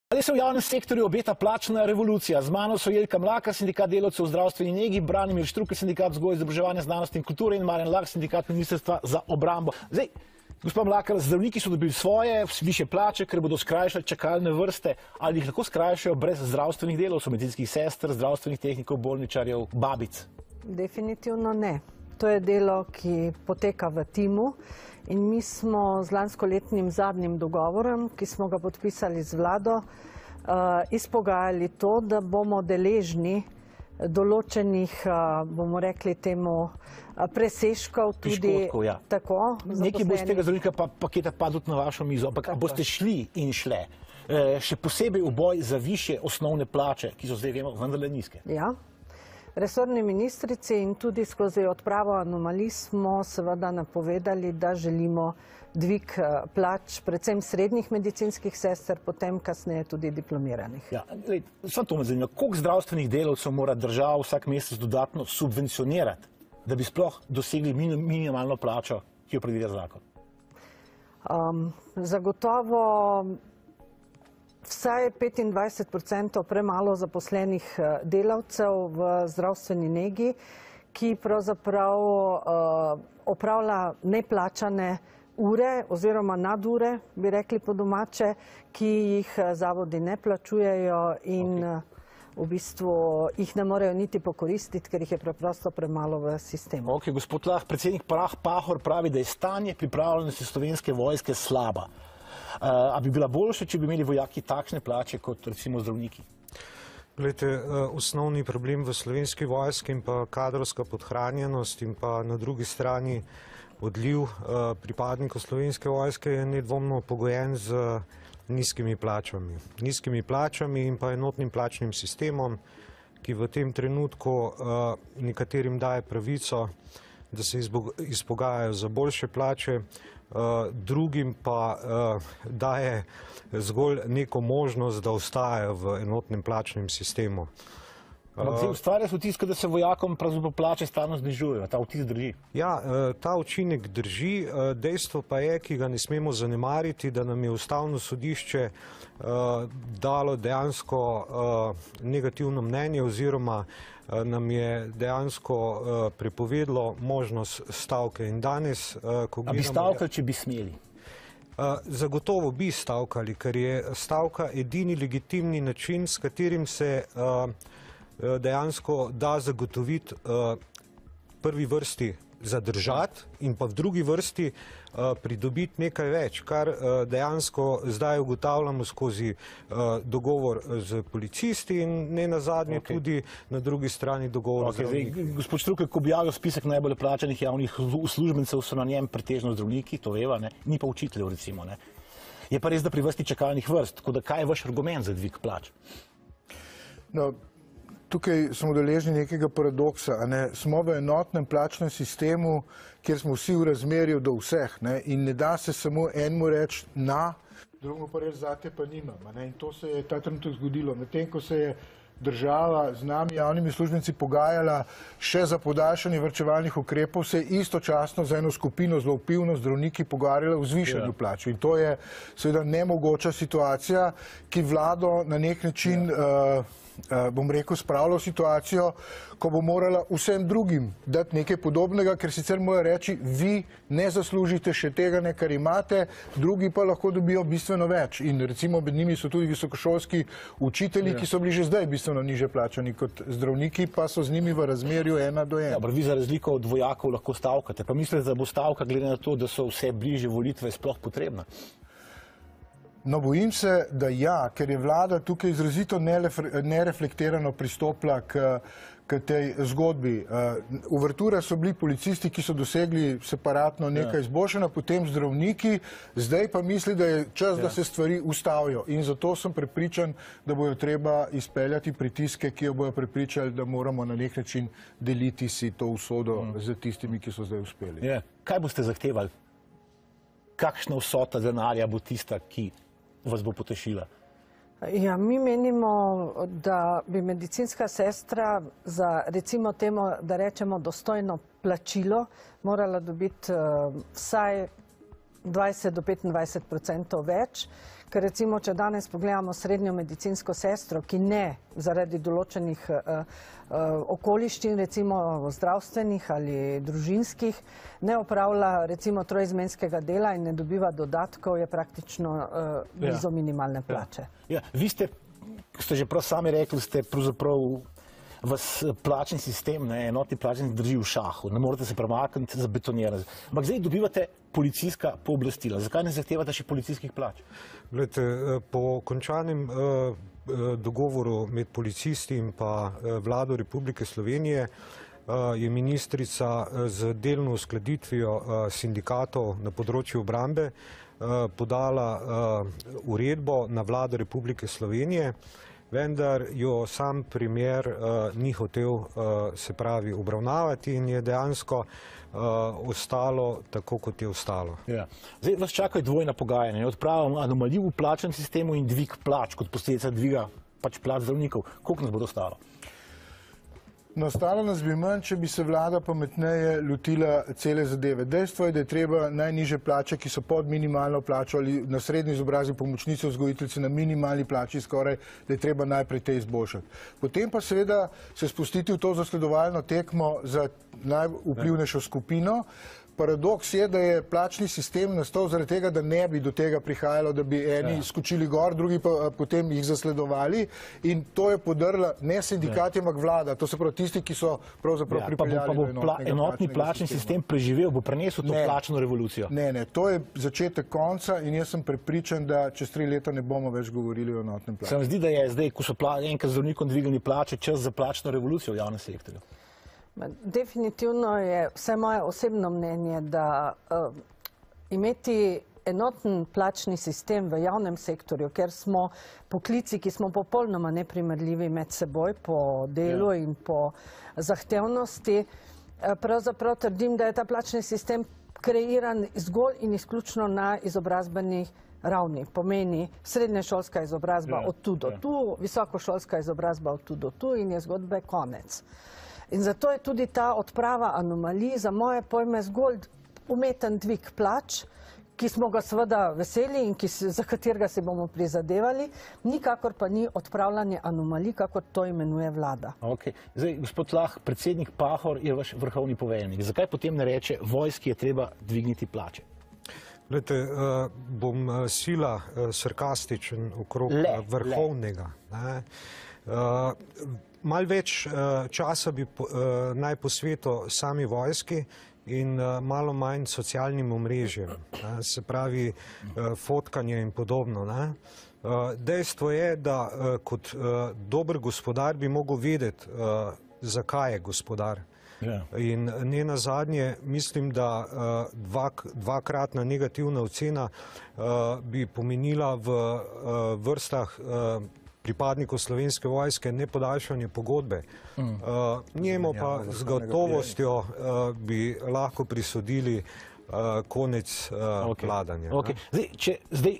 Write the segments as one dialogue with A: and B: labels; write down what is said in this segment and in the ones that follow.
A: Ali se v javnem sektorju obeta plačna revolucija? Z mano so Jelka Mlakar, sindikat delavcev v zdravstveni negi, Branimir Štrukelj, sindikat vzgoje, izobraževanja, znanosti in kulture in Marjan Lah, sindikat Ministrstva za obrambo. Zdaj, gospod Mlakar, zdravniki so dobili svoje višje plače, ker bodo skrajšali čakalne vrste. Ali jih lahko skrajšajo brez zdravstvenih delavcev, medicinskih sester, zdravstvenih tehnikov, bolničarjev, babic?
B: Definitivno ne. To je delo, ki poteka v timu in mi smo z lanskoletnim zadnjim dogovorom, ki smo ga podpisali z vlado, izpogajali to, da bomo deležni določenih, bomo rekli temu, presežkov tudi tako.
A: Nekaj bo iz tega zdravnika paketa padlo na vašo mizo, ampak boste šli in šle še posebej v boj za višje osnovne plače, ki so zdaj, vemo, vendarle nizke?
B: Ja. Resorni ministrici in tudi skozi odpravo anomalij smo seveda napovedali, da želimo dvig plač, predvsem srednjih medicinskih sester, potem kasneje tudi diplomiranih.
A: Ja, samo to me zanima, koliko zdravstvenih delavcev mora država vsak mesec dodatno subvencionirati, da bi sploh dosegli minimalno plačo, ki jo predvideva zakon?
B: Zagotovo vsaj 25% premalo zaposlenih delavcev v zdravstveni negi, ki pravzaprav opravlja neplačane ure oziroma nadure, bi rekli po domače, ki jih zavodi ne plačujejo in v bistvu jih ne morejo niti pokoristiti, ker jih je preprosto premalo v sistemu.
A: Ok, gospod Lah, predsednik Pahor pravi, da je stanje pripravljenosti Slovenske vojske slaba. A bi bila boljša, če bi imeli vojaki takšne plače kot recimo zdravniki?
C: Glejte, osnovni problem v Slovenski vojski in pa kadrovska podhranjenost in pa na drugi strani odliv pripadnikov Slovenske vojske je nedvomno pogojen z nizkimi plačami. Nizkimi plačami in pa enotnim plačnim sistemom, ki v tem trenutku nekaterim daje pravico, da se izpogajajo za boljše plače, drugim pa daje zgolj neko možnost, da ostajajo v enotnem plačnem sistemu.
A: Ustvarja se vtis, da se vojakom pravzaprav plače stalno znižujejo. Ta vtis drži?
C: Ja, ta učinek drži. Dejstvo pa je, ki ga ne smemo zanemariti, da nam je Ustavno sodišče dalo dejansko negativno mnenje oziroma nam je dejansko prepovedalo možnost stavke. In danes, ko gledamo...
A: A bi stavkali, če bi smeli?
C: Zagotovo bi stavkali, ker je stavka edini legitimni način, s katerim se dejansko da zagotoviti prvi vrsti zadržati in pa v drugi vrsti pridobiti nekaj več, kar dejansko zdaj ugotavljamo skozi dogovor z policisti in ne nazadnje tudi na drugi strani dogovor z zdravniki.
A: Gospod Štrukelj, ko objavijo spisek najbolj plačanih javnih uslužbencev, so na njem pretežno zdravniki, to veva, ni pa učiteljev recimo. Je pa res, da pri vrsti čakalnih vrst, tako da kaj je vaš argument za dvig plač?
D: No, tukaj smo deležni nekega paradoksa. Smo v enotnem plačnem sistemu, kjer smo vsi v razmerju do vseh in ne da se samo enemu reči na, drugemu pa reči zate pa nimam. In to se je ta trenutek zgodilo. Medtem, ko se je država z nami javnimi uslužbenci pogajala še za podaljšanje varčevalnih ukrepov, se je istočasno za eno skupino zelo vplivno zdravniki pogovarjala o zvišanju plač. In to je seveda nemogoča situacija, ki vlado na nek način bom rekel, spravila v situacijo, ko bo morala vsem drugim dati nekaj podobnega, ker sicer mora reči, vi ne zaslužite še tega, kar imate, drugi pa lahko dobijo bistveno več. In recimo med njimi so tudi visokošolski učitelji, ki so bili že zdaj bistveno niže plačani kot zdravniki, pa so z njimi v razmerju 1:1.
A: Dobro, vi za razliko od vojakov lahko stavkate. Pa mislite, da bo stavka, glede na to, da so vse bližje volitve, sploh potrebna?
D: No, bojim se, da ja, ker je vlada tukaj izrazito nereflektirano pristopila k tej zgodbi. Uverture so bili policisti, ki so dosegli separatno nekaj izboljšanja, potem zdravniki, zdaj pa misli, da je čas, da se stvari ustavijo. In zato sem prepričan, da bojo treba izpeljati pritiske, ki jo bojo prepričali, da moramo na nek način deliti si to usodo z tistimi, ki so zdaj uspeli.
A: Kaj boste zahtevali? Kakšna vsota denarja bo tista, ki vas bo potešila?
B: Ja, mi menimo, da bi medicinska sestra za, recimo temu, da rečemo, dostojno plačilo morala dobiti vsaj 20 do 25% več, ker recimo, če danes pogledamo srednjo medicinsko sestro, ki ne zaradi določenih okoliščin, recimo zdravstvenih ali družinskih, ne opravlja recimo trojizmenskega dela in ne dobiva dodatkov, je praktično blizu minimalne plače.
A: Ja, vi ste že prav sami rekli, ste pravzaprav vas plačni sistem, enotni plačni drži v šahu, ne morete se premakniti, zabetonirati. Ampak zdaj dobivate policijska pooblastila. Zakaj ne zahtevate še policijskih plač?
C: Glejte, po končanem dogovoru med policisti in pa vlado Republike Slovenije je ministrica z delno uskladitvijo sindikatov na področju obrambe podala uredbo na vlado Republike Slovenije, vendar jo sam primer ni hotel, se pravi, obravnavati in je dejansko ostalo tako, kot je ostalo.
A: Ja. Zdaj vas čakajo dvojna pogajanja, odprava anomalij v plačnem sistemu in dvig plač kot posledica dviga pač plač zdravnikov. Koliko nas bo dostalo?
D: Nastalo nas bi manj, če bi se vlada pametneje lotila cele zadeve. Dejstvo je, da je treba najnižje plače, ki so pod minimalno plačo ali na srednji izobrazbi pomočnice vzgojiteljice na minimalni plači skoraj, da je treba najprej te izboljšati. Potem pa seveda se spustiti v to zasledovalno tekmo za najvplivnejšo skupino. Paradoks je, da je plačni sistem nastal zaradi tega, da ne bi do tega prihajalo, da bi eni skočili gor, drugi pa potem jih zasledovali in to je podrla ne sindikati, ampak vlada. To se pravi tisti, ki so pravzaprav pripeljali do enotnega plačnega
A: enotni plačni sistem preživel, bo prenesel to plačno revolucijo?
D: Ne, to je začetek konca in jaz sem prepričan, da čez 3 leta ne bomo več govorili o enotnem plačnem.
A: Se vam zdi, da je zdaj, ko so enkrat zdravnikom dvignili plače, čas za plačno revolucijo v javnem sektorju?
B: Definitivno je vse moje osebno mnenje, da imeti enoten plačni sistem v javnem sektorju, ker smo poklici, ki smo popolnoma neprimerljivi med seboj po delu in po zahtevnosti, pravzaprav trdim, da je ta plačni sistem kreiran zgolj in izključno na izobrazbeni ravni. Pomeni srednješolska izobrazba od tu do tu, visokošolska izobrazba od tu do tu in je zgodbe konec. In zato je tudi ta odprava anomalij za moje pojme zgolj umeten dvig plač, ki smo ga seveda veseli in za katerega se bomo prizadevali, nikakor pa ni odpravljanje anomalij, kakor to imenuje vlada.
A: Okay. Zdaj, gospod Lah, predsednik Pahor je vaš vrhovni poveljnik. Zakaj potem ne reče, vojski je treba dvigniti plače?
C: Glejte, bom sila sarkastičen okrog vrhovnega. Malo več časa bi naj posvetil sami vojski in malo manj socialnim omrežjem, se pravi fotkanje in podobno. Dejstvo je, da kot dober gospodar bi mogel vedeti, zakaj je gospodar. In ne nazadnje, mislim, da dvakratna negativna ocena bi pomenila v vrstah pripadnikov Slovenske vojske nepodaljšanje pogodbe. Njemu pa z gotovostjo bi lahko prisodili konec vladanja.
A: Zdaj,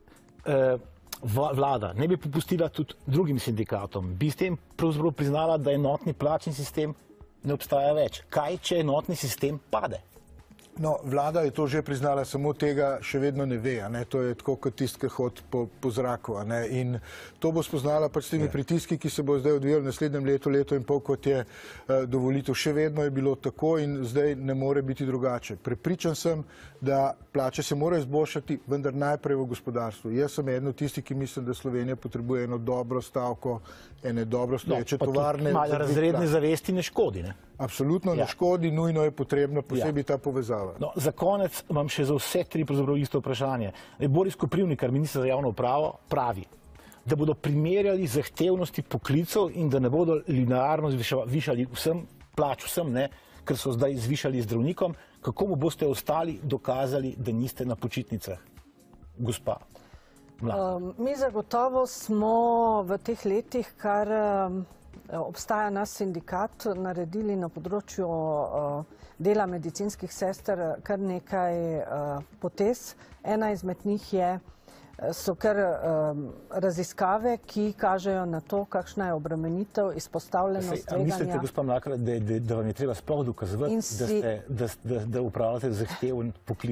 A: vlada ne bi popustila tudi drugim sindikatom. Bi s tem pravzaprav priznala, da enotni plačni sistem ne obstaja več. Kaj, če enotni sistem pade?
D: No, vlada je to že priznala, samo tega še vedno ne ve. To je tako kot tisti, ki hodi po zraku. In to bo spoznala pač s temi pritiski, ki se bo zdaj odvijali v naslednjem letu, leto in pol, kot je do volitev. Še vedno je bilo tako in zdaj ne more biti drugače. Prepričan sem, da plače se morajo izboljšati, vendar najprej v gospodarstvu. Jaz sem eden od tistih, ki mislim, da Slovenija potrebuje eno dobro stavko, ene dobro stoječe tovarne.
A: Malo razredne zavesti ne škodi, ne?
D: Absolutno ne škodi, nujno je potrebno posebej ta povezava.
A: No, za konec imam še za vse tri pravzaprav isto vprašanje. Boris Koprivnikar, minister za javno upravo, pravi, da bodo primerjali zahtevnosti poklicov in da ne bodo linearno zvišali plač vsem, ker so zdaj zvišali zdravnikom. Kako mu boste ostali dokazali, da niste na počitnicah, gospa Mlakar?
B: Mi zagotovo smo v teh letih, kar obstaja naš sindikat, naredili na področju dela medicinskih sester kar nekaj potez. Ena izmed njih so kar raziskave, ki kažejo na to, kakšna je obremenitev, izpostavljenost tveganja.
A: Mislite, gospa Mlakar, da vam je treba sploh dokazovati, da upravljate zahteven poklic?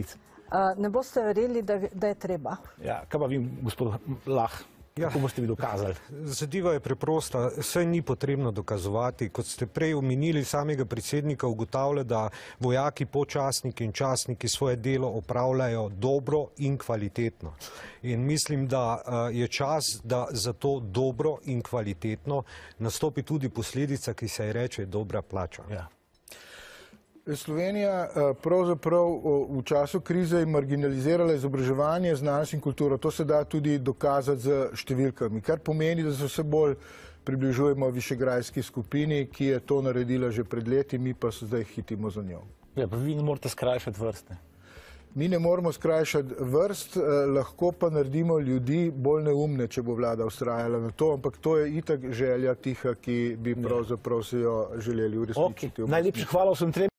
B: ne boste verjeli, da je treba.
A: Ja, kaj pa vi, gospod Lah? Kako boste vi dokazali?
C: Zadeva je preprosta, saj ni potrebno dokazovati. Kot ste prej omenili, samega predsednika ugotavlja, da vojaki, počasniki in častniki svoje delo opravljajo dobro in kvalitetno. In mislim, da je čas, da za to dobro in kvalitetno nastopi tudi posledica, ki se ji reče dobra plača.
A: Ja.
D: Slovenija pravzaprav v času krize je marginalizirala izobraževanje, znanost in kulturo. To se da tudi dokazati z številkami, kar pomeni, da se vse bolj približujemo višegrajski skupini, ki je to naredila že pred leti, mi pa se zdaj hitimo za njo.
A: Ja, pa vi ne morete skrajšati vrste.
D: Mi ne moramo skrajšati vrst, lahko pa naredimo ljudi bolj neumne, če bo vlada vztrajala na to, ampak to je itak želja tiha, ki bi pravzaprav se jo želeli uresničiti.
A: Najlepša hvala vsem trem.